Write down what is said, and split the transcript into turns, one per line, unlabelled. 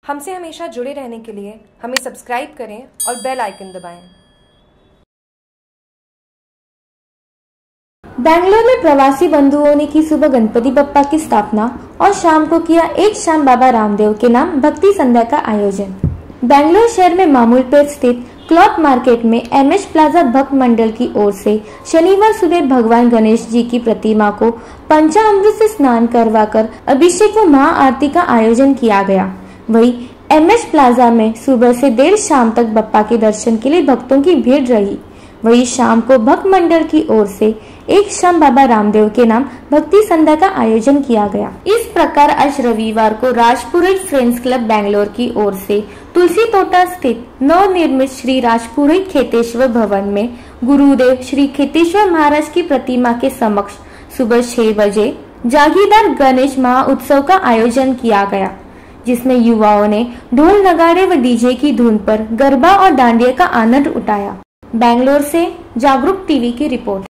हमसे हमेशा जुड़े रहने के लिए हमें सब्सक्राइब करें और बेल आइकन दबाएं।
बेंगलोर में प्रवासी बंधुओं ने की सुबह गणपति बप्पा की स्थापना और शाम को किया एक शाम बाबा रामदेव के नाम भक्ति संध्या का आयोजन। बेंगलोर शहर में मामूलपेट स्थित क्लॉथ मार्केट में एमएस प्लाजा भक्त मंडल की ओर से शनिवार सुबह भगवान गणेश जी की प्रतिमा को पंचामृत से स्नान करवाकर अभिषेक व महाआरती का आयोजन किया गया। वहीं एमएस प्लाजा में सुबह से देर शाम तक बप्पा के दर्शन के लिए भक्तों की भीड़ रही। वहीं शाम को भक्त मंडल की ओर से एक शाम बाबा रामदेव के नाम भक्ति संध्या का आयोजन किया गया। इस प्रकार आज रविवार को राजपुरोहित फ्रेंड्स क्लब बेंगलोर की ओर से तुलसी तोटा स्थित नवनिर्मित श्री राजपुरोहित खेतेश्वर भवन में गुरुदेव श्री खेतेश्वर महाराज की प्रतिमा के समक्ष सुबह 6 बजे जागीरदार गणेश महाउत्सव का आयोजन किया गया, जिसमें युवाओं ने ढोल नगाड़े व डीजे की धुन पर गरबा और डांडिया का आनंद उठाया। बेंगलोर से जागरूक टीवी की रिपोर्ट।